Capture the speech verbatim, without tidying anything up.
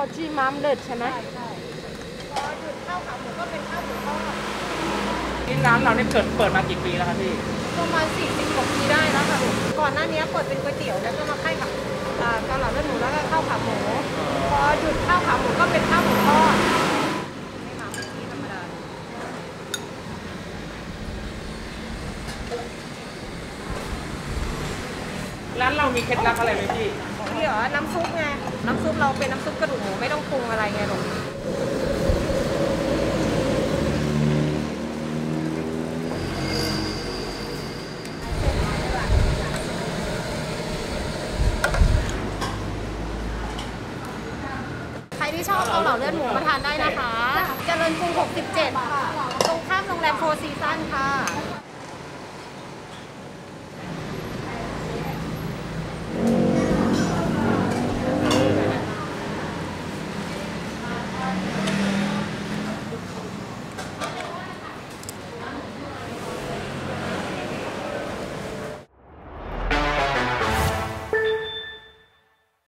จี้ม้ามเด็ดใช่ไหมใช่ใช่พอหยุดข้าวขาหมูก็เป็นข้าวหมูทอดที่ร้านเราเนี่ยเปิดเปิดมากี่ปีแล้วครับพี่ประมาณสี่สิบกว่าปีได้แล้วค่ะก่อนหน้านี้เปิดเป็นก๋วยเตี๋ยวแล้วก็มาค่ายกับเกาเหลาเลือดหมูแล้วก็ข้าวขาหมูพอหยุดข้าวขาหมูก็เป็นข้าวหมูทอดไม่หมาไม่ชีธรรมดาร้านเรามีเคล็ดลับอะไรไหมพี่นี่เหรอน้ำซุปไงน้ำซุปเราเป็นน้ำซุปกระดูกหมูไม่ต้องปรุงอะไรไงลูกใครที่ชอบเกาเหลาเลือดหมูมาทานได้นะคะเจริญกรุงหกสิบเจ็ดตรงข้ามโรงแรมโฟร์ซีซั่นค่ะ